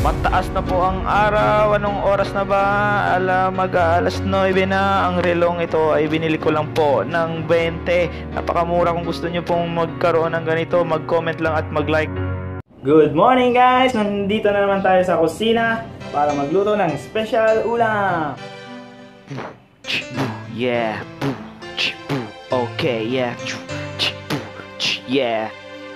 Mataas na po ang araw. Anong oras na ba? Mag-alas 9 na. Ang relong ito ay binili ko lang po ng 20. Napakamura. Kung gusto nyo pong magkaroon ng ganito, mag-comment lang at mag-like. Good morning guys! Nandito na naman tayo sa kusina para magluto ng special ulam. Yeah. Okay, yeah. Yeah.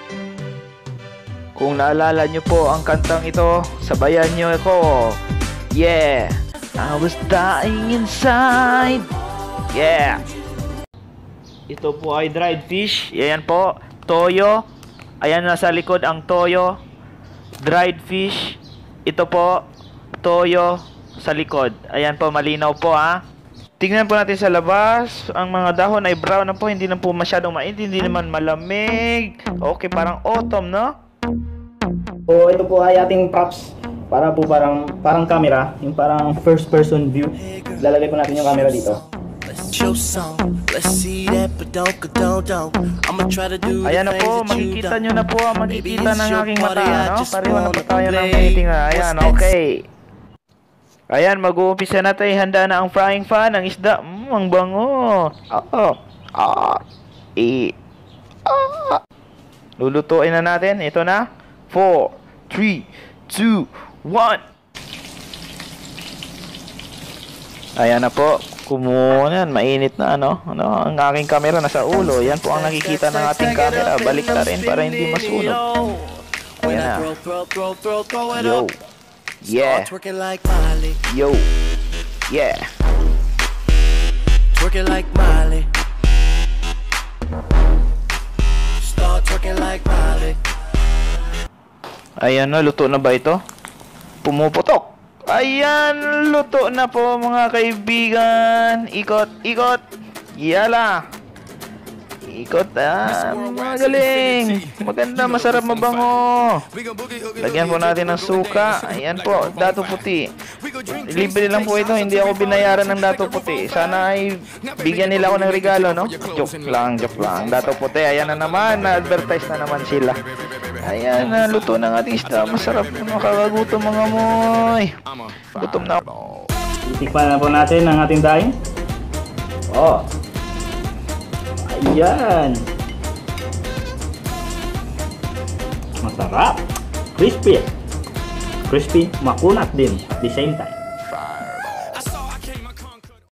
Kung naalala nyo po ang kantang ito, sabayan nyo ako. Yeah. I was dying inside. Yeah. Ito po ay dried fish. Ayan po. Toyo. Ayan nasa likod ang toyo. Dried fish. Ito po. Toyo sa likod. Ayan po. Malinaw po ha. Tingnan po natin sa labas. Ang mga dahon ay brown na po. Hindi na po masyadong mainit. Hindi naman malamig. Okay, parang autumn, no? So ito po ay ating props para po parang camera, yung parang first person view. Lalagay po natin yung camera dito. Ayan na po, makikita nyo na po ang makikita ng aking mata, no? Pareho na po tayo ng painting na. Ayan, okay. Ayan, mag-uumpisa na tayo. Handa na ang frying pan, ang isda. Ang bango. Lulutuin na natin. Ito na. 4, 3, 2, 1. Ayan na po. Kumunan. Mainit na, ano? Ang aking camera nasa ulo. Yan po ang nakikita ng ating camera. Balik na rin para hindi masunog. Ayan na. Yo. Yeah. Yo. Yeah. Twerking like Miley. Start twerking like Miley. Ayan na, luto na ba ito? Pumuputok. Ayan, luto na po mga kaibigan. Ikot, ikot. Yala. Ikot, magaling. Maganda, masarap, mabango. Lagyan po natin ng suka. Ayan po, dato puti. Libre lang po ito, hindi ako binayaran ng dato puti. Sana ay bigyan nila ako ng regalo, no? Joke lang, joke lang. Dato puti, ayan na naman, na-advertise na naman sila. Ayan na, luto ng ating isda. Masarap na, makakagutom mga moy. Gutom na. Itikpan na po natin ang ating daing. Oh. Ayan. Masarap. Crispy. Crispy, makunat din at the same time.